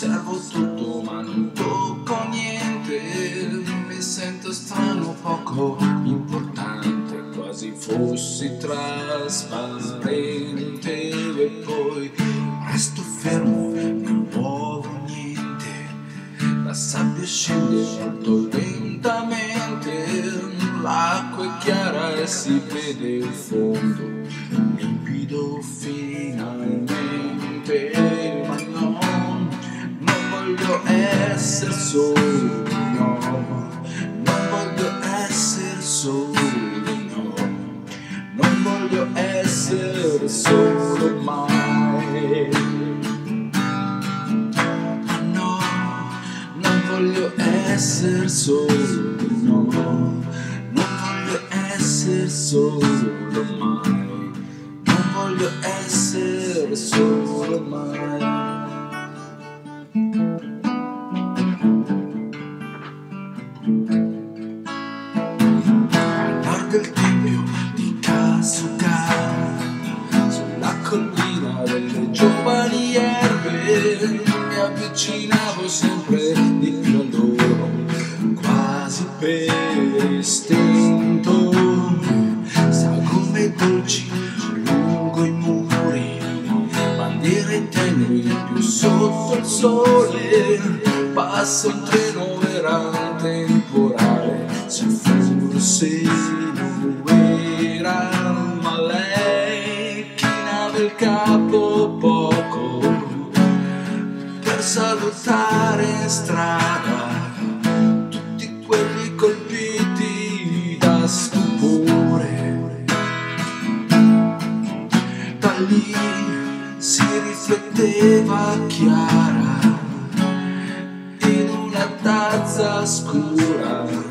osservo tutto ma non tocco niente, mi sento strano, poco importante, quasi fossi trasparente, e poi resto fermo, non muovo niente, la sabbia scende molto lentamente, l'acqua è chiara e si vede il fondo, limpido finalmente, ma no, non voglio essere solo, no, non voglio essere solo, no, non voglio essere solo mai, no, non voglio essere solo, no, non voglio essere solo mai, non voglio essere solo mai. Guardo il tempio di Osaka, sulla collina delle giovani erbe, mi avvicinavo sempre di più a loro, quasi per istinto, sagome dolci lungo i muri, bandiere tenui più sotto il sole, passa un treno era temporale, se forse non era, ma lei chinava il capo poco per salutare in strada tutti quelli colpiti da stupore. Da lì si rifletteva chiara in una tazza scura